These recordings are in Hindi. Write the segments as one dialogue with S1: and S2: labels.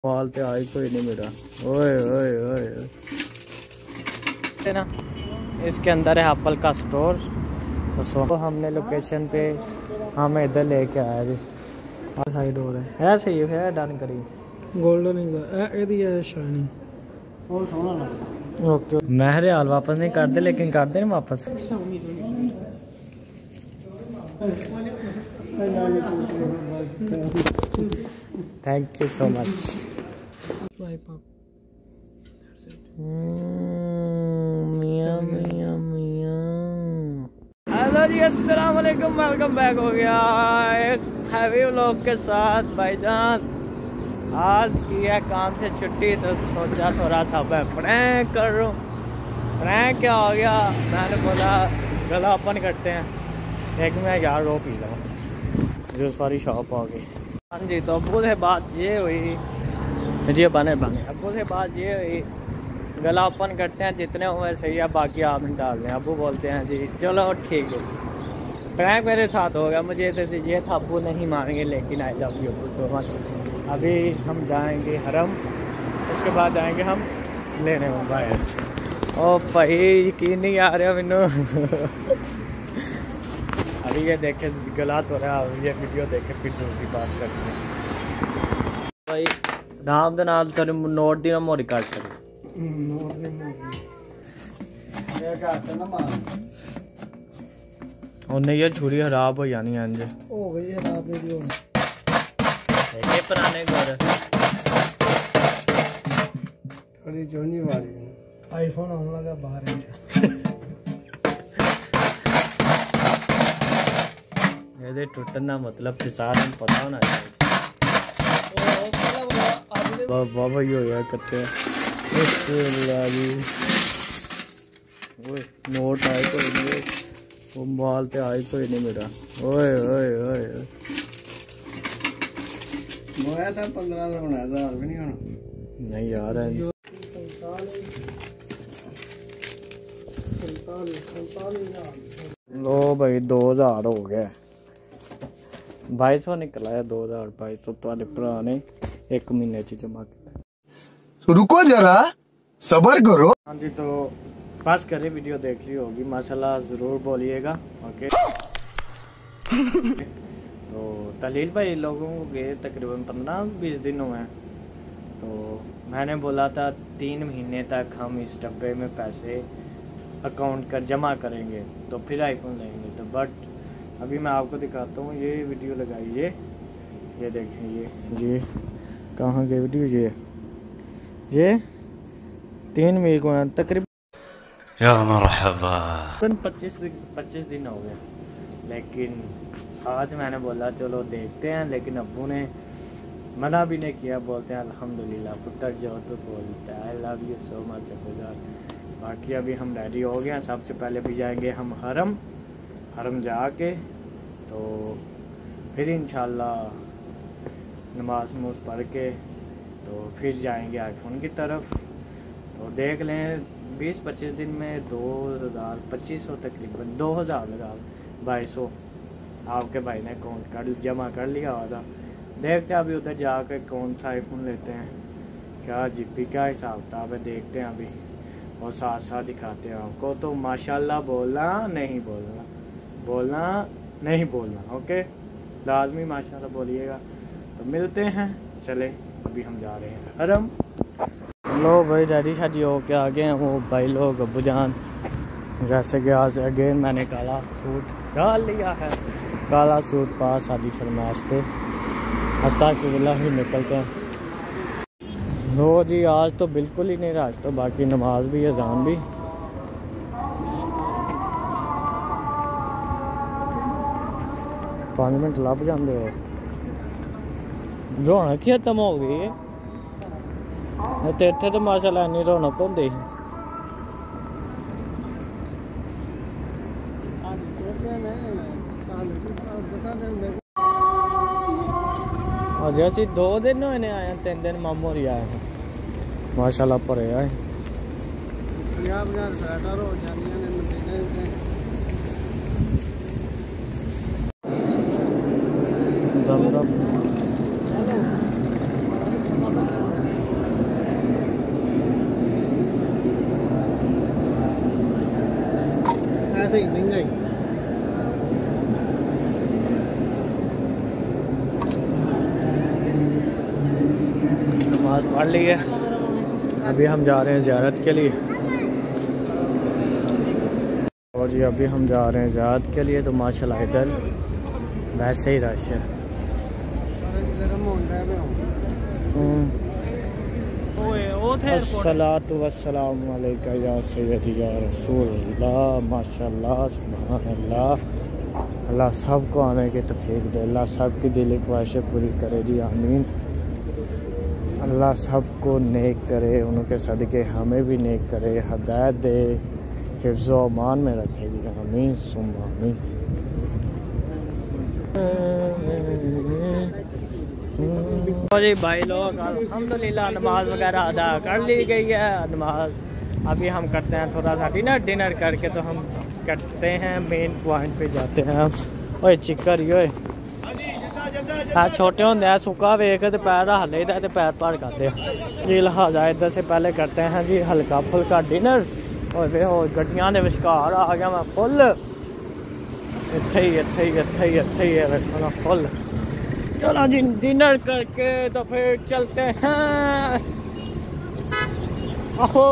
S1: माल तो आई कोई नहीं मेरा। ओए ओए ओए ना, इसके अंदर है एप्पल का स्टोर। तो हमने लोकेशन पे हमें इधर लेके आया जी। साइड हो रहा है सही है डन करी गोल्डन है शाइनिंग और सोना ना। ओके मैं रियाल वापस नहीं कर दे लेकिन कर दे ना वापस। Thank you so much. Hello जी, अस्सलाम वालेकुम, वेलकम बैक हो गया एक हैवी व्लॉग के साथ। भाईजान आज की है काम से छुट्टी तो सोचा थोड़ा सा मैं प्रैंक कर रहा हूँ। प्रैंक क्या हो गया, मैंने बोला गला ओपन करते हैं। एक मैं यार रो पी रहा हूँ जो सारी शॉप आ गई। हाँ जी, तो अब्बू से बात ये हुई जी, बने अब्बू से बात ये हुई गला ओपन करते हैं, जितने हुए सही है, बाकी आप नहीं डाल दें। अब्बू बोलते हैं जी चलो ठीक है। प्रैंक मेरे साथ हो गया, मुझे तो ये था अब्बू नहीं मानेंगे, लेकिन आई लव यू अब्बू सो मच। अभी हम जाएंगे हरम, उसके बाद जाएंगे हम लेने मोबाइल। ओ भाई यकीन नहीं आ रहा मैनू। अभी ये देखे गलत हो रहा है, ये वीडियो देखे फिर दूसरी बात करते हैं। भाई नाम के नाल तेरे नोट दी मोरी कर सकते उन्हें ये छुरी खराब हो जानी है अंजे हो गई खराब ये पुराने घर थोड़ी जोनी वाली आईफोन आने लगा बाहर। ये टूटना मतलब सारे पता होना चाहिए। बाबा ये हो गया कच्चे नोट आए कोई नहीं, वो माल तो आए कोई नहीं मेरा। ओए ओए ओए मोया था 15 का बनाया था भी नहीं होना नहीं यार है। लो भाई 2000 हो गया, 2200 निकला है। 2200 तुम्हारे भरा ने 1 महीने च जमा किया।
S2: रुको जरा सबर करो।
S1: हाँ जी, तो बस करें, वीडियो देख ली होगी माशाल्लाह, ज़रूर बोलिएगा ओके। तो तलील भाई लोगों को गए तकरीबन 15-20 दिन हुए हैं। तो मैंने बोला था 3 महीने तक हम इस डब्बे में पैसे अकाउंट कर जमा करेंगे तो फिर आईफोन लेंगे। तो बट अभी मैं आपको दिखाता हूँ, ये वीडियो लगाइए, ये देखें, ये कहाँ गई वीडियो, ये 3 मई को तकरीबन 25 दिन हो गए। लेकिन आज मैंने बोला चलो देखते हैं, लेकिन अब्बू ने मना भी नहीं किया, बोलते हैं अल्हम्दुलिल्लाह पुत्र जो तो बोलता है I love you so much अब्बू जान। बाकी अभी हम रेडी हो गए हैं, सबसे पहले भी जाएंगे हम हरम जाके, तो फिर इंशाल्लाह नमाज पढ़ के तो फिर जाएंगे आईफोन की तरफ। तो देख लें 20-25 दिन में 2500 तकरीबन 2000 लगा 2200 आपके भाई ने अकाउंट जमा कर लिया हुआ था। देखते हैं अभी उधर जाकर कौन सा आईफोन लेते हैं, क्या जीपी का हिसाब किताब है, देखते हैं अभी और साथ साथ दिखाते हैं आपको। तो माशाल्लाह बोलना नहीं बोलना ओके, लाजमी माशाल्लाह बोलिएगा। तो मिलते हैं, चले अभी हम जा रहे हैं हरम। लो भाई रेडी शादी हो के आ गए हैं वो भाई लोग अब्बू जान। जैसे कि आज अगेन मैंने काला सूट डाल लिया है, काला सूट पास शादी फरमाइश थे अस्तागफिरुल्लाह ही निकलते हैं। लो जी आज तो बिल्कुल ही नहीं राज, तो बाकी नमाज भी अजान भी। पाँच मिनट लभ जाते हो, रौनक ही खत्म हो गई है तो इत्थे तो माशाल्लाह इन्नी रौनक होंदी। अजे असी 2 दिन होए ने आए, 3 दिन मामू होरी आए हैं माशाल्लाह भरे आए। पढ़ ली है। अभी हम जा रहे हैं ज़ियारत के लिए। और जी अभी हम जा रहे हैं ज़ियारत के लिए। तो माशाल्लाह इधर वैसे ही रश है। अस्सलातु वस्सलामु अलैका या सय्यदी या रसूलल्लाह। माशाल्लाह सुभान अल्लाह। अल्लाह सबको आने की तौफीक दे। अल्लाह सब की दिली ख्वाहिशें पूरी करे जी, आमीन। अल्लाह सबको नेक करे, उनके सदके हमें भी नेक करे, हदायत दे, हिफ्ज़ व अमान में रखे जी, आमीन सुम्मा आमीन। जी भाई लोग अल्हम्दुलिल्लाह नमाज वगैरह अदा कर ली गई है नमाज। अभी हम करते हैं थोड़ा सा डिनर करके तो हम करते हैं मेन पॉइंट पे जाते हैं हम। ओए चिक्कर ही ओए छोटे होंगे सुक्का वेख तो पैर हले तो पैर भार करते जी। लिहाजा इधर से पहले करते हैं जी हल्का फुल्का डिनर। और गड्डियां के विचकार आ गया मैं फुल इत्थे ही है फुल। चलो जी डिनर करके तो फिर चलते हैं। आहो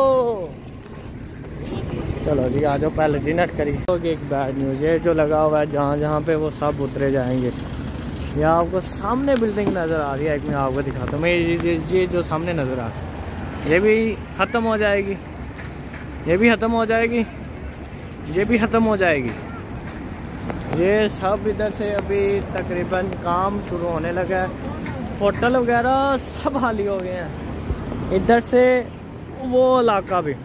S1: चलो जी आ जाओ पहले डिनर करिए। एक बैड न्यूज़ है जो लगा हुआ है जहाँ जहाँ पे वो सब उतरे जाएंगे। ये आपको सामने बिल्डिंग नज़र आ रही है, एक मैं आपको दिखाता हूँ। मैं ये जो सामने नज़र आ रहा है ये भी ख़त्म हो जाएगी, ये भी ख़त्म हो जाएगी, ये भी ख़त्म हो जाएगी। ये सब इधर से अभी तकरीबन काम शुरू होने लगा है। होटल वगैरह सब खाली हो गए हैं। इधर से वो इलाका भी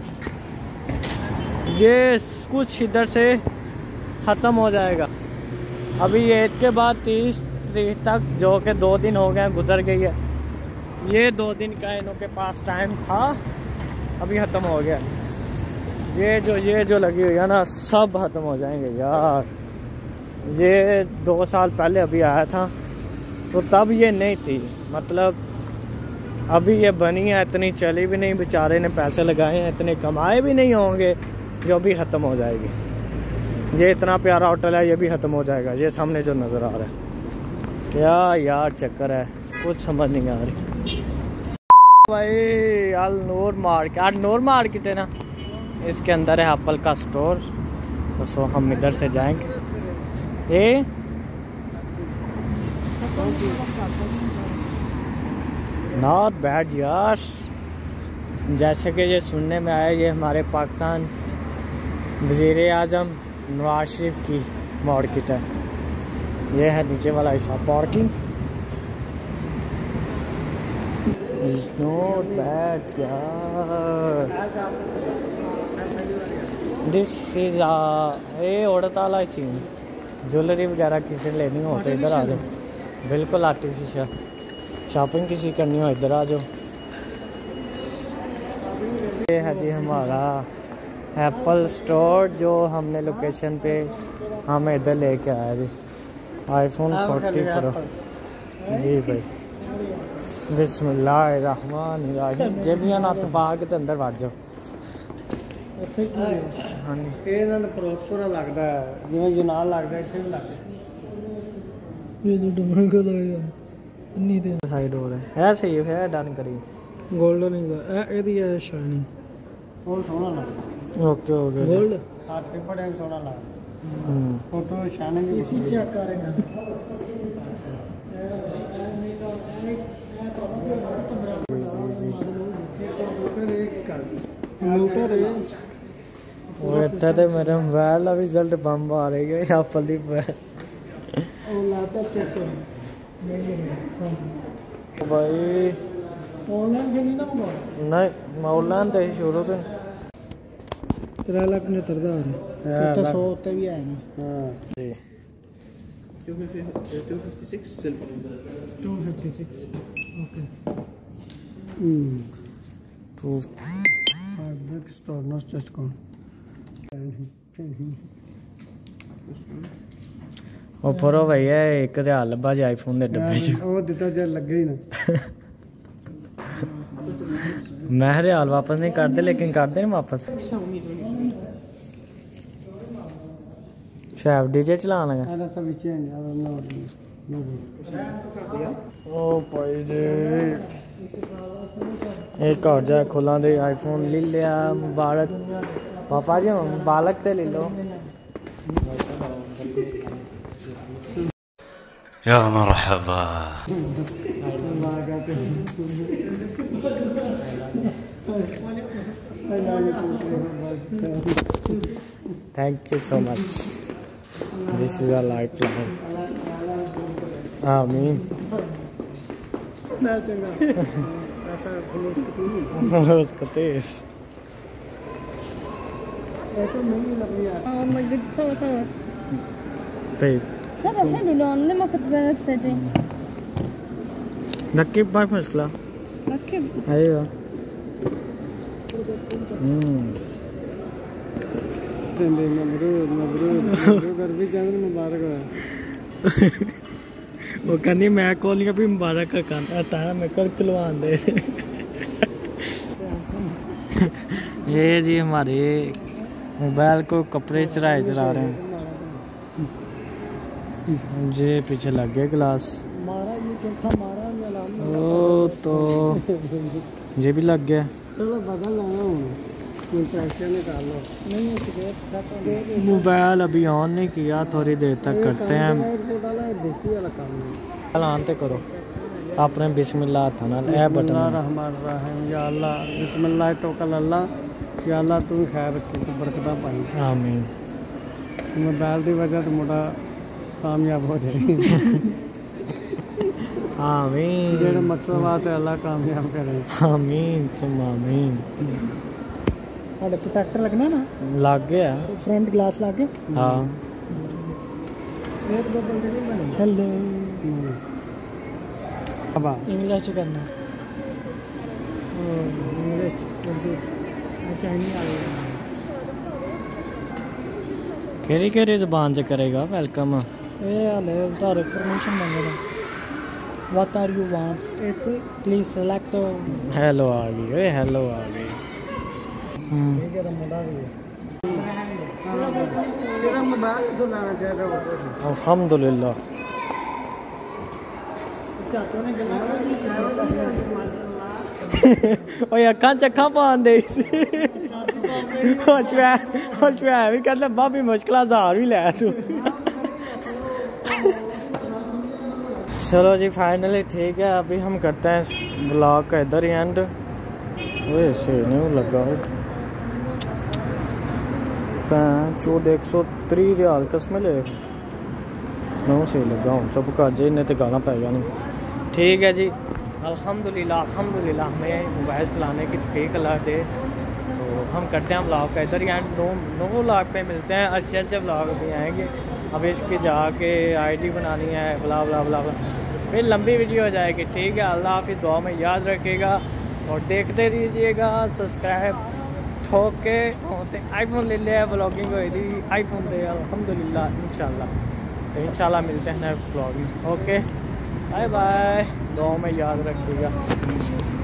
S1: ये कुछ इधर से ख़त्म हो जाएगा। अभी ये ईद के बाद 30 तारीख तक जो कि 2 दिन हो गए गुजर गई है। ये 2 दिन का इनों के पास टाइम था, अभी ख़त्म हो गया। ये जो लगी हुई है ना सब ख़त्म हो जाएंगे यार। ये 2 साल पहले अभी आया था तो तब ये नहीं थी, मतलब अभी ये बनी है, इतनी चली भी नहीं, बेचारे ने पैसे लगाए हैं, इतने कमाए भी नहीं होंगे, जो भी ख़त्म हो जाएगी। ये इतना प्यारा होटल है, ये भी ख़त्म हो जाएगा। ये सामने जो नज़र आ रहा है क्या यार चक्कर है, कुछ समझ नहीं आ रही भाई। अल नूर मार्केट है ना, इसके अंदर है एप्पल का स्टोर। तो सो हम इधर से जाएंगे। ये नॉट बैड यार। जैसे कि ये सुनने में आया ये हमारे पाकिस्तान वज़ीर आज़म नवाज शरीफ की मार्केट है। ये है नीचे वाला हिस्सा पार्किंग। नॉट बैड यार। दिस इज ये औरत वाला सीन। ज्वेलरी वगैरह किसी ने लेनी हो तो इधर आ जाओ, बिल्कुल आर्टिफिशियल। शॉपिंग किसी करनी हो इधर आ जाओ। ये है जी हमारा एप्पल स्टोर जो हमने लोकेशन पे हमें इधर लेके आया जी। आईफोन 40 प्रो जी भाई। बिस्मिल्लाहिर्रहमानिर्रहीम। जेबियां ना तपा के अंदर वड़ जाओ। हाँ प्रोस्पोरा लगता है जिवें जनाल लगता है, इतने भी लगता है। ये तो डबल का यार नहीं ते साइड हो रहा है सही है। डन करी गोल्डन है एदी है शाइनिंग और सोना लगता। ओके हो गया गोल्ड हां ट्रिपल एंड सोना लगता। फोटो शाइनिंग इसी चेक करेंगे। मोटर है वो इतना तो मेरे मोबाइल का रिजल्ट बम आ रही है एप्पल दी भाई। ऑनलाइन नहीं ऑनलाइन तो शुरू तो 3,75,000 तो 100 उत्ते भी है ना। हाँ जी 256 सिल्वर 256 ओके। तो बिग स्टोर नो जस्ट कौन ओ फरो भैया 1000 लब्बा जी आईफोन दे डब्बे च ओ दिता जे लगे ही ना। मैं रियाल वापस नहीं करते लेकिन करते नहीं वापस। शैफ डीजे चलान लगा ओ भाई जी एक और जाए खुला दे आईफोन ले लिया मुबारक पापा जी मुबारक ते ले लो
S3: या मरहबा
S1: thank you so much this is a life line आमीन خلاص كتير طيب
S4: هذا حلو لون لما كنت بنفسجي
S1: ركب ما في مشكلة
S4: ركب
S1: ايوه
S5: मबरूक मबरूक मबरूक अरबी चैनल मुबारक हो
S1: वो कहनी मैं कोलियां भी मुबारक का कहना तारा मैं कर खिलवान दे ये जी हमारे मोबाइल को कपड़े चढ़ाए चढ़ा रहे हैं जी पीछे लग गए गिलास ओ तो ये भी लग गया
S5: चलो बदल लाना हूँ कोई पैसे निकाल लो नहीं
S1: मोबाइल अभी ऑन नहीं किया थोड़ी देर तक करते हैं आते करो अपने बिस्मिल्लाह था ना ए बटन
S5: रहमान रहीम या अल्लाह बिस्मिल्लाह तवक्कल अल्लाह या अल्लाह तू खैर रखे तू बरकत पाई
S1: आमीन
S5: मोबाइल की वजह तो मुंडा कामयाब हो जाए
S1: आमीन
S5: जेड़े मकसद वास्ते अल्लाह कामयाब करे
S1: आमीन सुम आमीन
S5: साडे प्रोटेक्टर लगना ना
S1: लग गया
S5: फ्रंट ग्लास लाके
S1: हाँ
S5: एक दो बंदे नहीं बने
S1: हेलो
S5: अब इंग्लिश करना इंग्लिश उर्दू चाइनीज आ गई
S1: केरी केरी जबान च करेगा वेलकम
S5: ये हाले तारे परमिशन मांगेगा what are you want please select
S1: hello आ गई ओए हेलो आ गई
S5: ठीक है मुंडा भी सिर्फ मोबाइल तो लाना चाहिए
S1: अल्हम्दुलिल्लाह ओए अखां चखा पान दे भी कहते बाबी मुश्किल हजार भी ले तू चलो जी फाइनली ठीक है अभी हम करते हैं इस ब्लॉग का इधर ही एंड ओए सही नहीं लगा 130 रियाल कसम ले नौ सही लगा हूँ सब कर जे इन्हें तो गाना पै नहीं ठीक है जी अल्हम्दुलिल्लाह हमें मोबाइल चलाने की तौफीक अल्लाह दे तो हम करते हैं ब्लॉग का इधर ही एंड नो ब्लॉग पे मिलते हैं अच्छे अच्छे ब्लॉग भी आएंगे अब इसकी जाके आईडी बनानी है ब्ला ब्ला ब्ला ब्ला फिर लंबी वीडियो हो जाएगी ठीक है अल्लाह हाफिज़ दुआ में याद रखिएगा और देखते रहिएगा सब्सक्राइब ठोक के आईफोन ले लिया ब्लॉगिंग हुई थी आईफोन दे अल्हम्दुलिल्लाह इंशाल्लाह तो इंशाल्लाह मिलते हैं नए ब्लॉग में ओके बाय बाय दुआ में याद रखिएगा